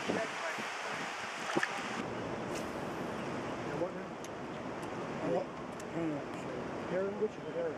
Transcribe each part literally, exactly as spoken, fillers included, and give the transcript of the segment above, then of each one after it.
What now? What? Herring, which is a herring?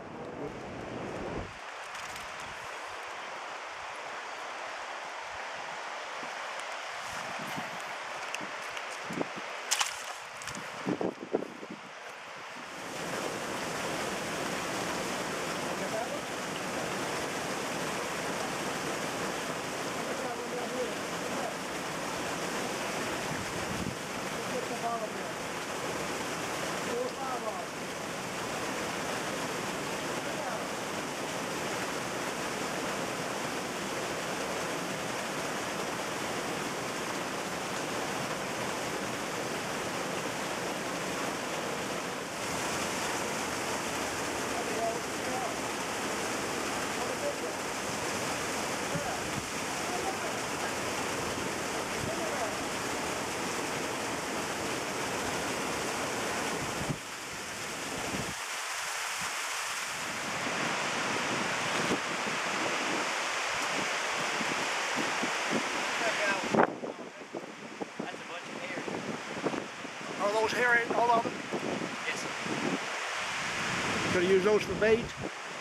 Are those herring, all of them? Yes. Could you use those for bait? Yes.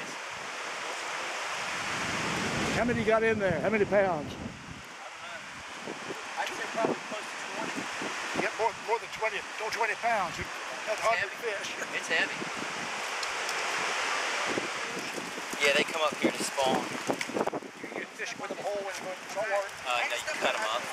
How many you got in there? How many pounds? I don't know. I'd say probably close to twenty. You get more, more than twenty, don't twenty pounds. That's hardly fish. It's heavy. Yeah, they come up here to spawn. You, you fish with them whole in the saltwater? Uh, no, you cut them up.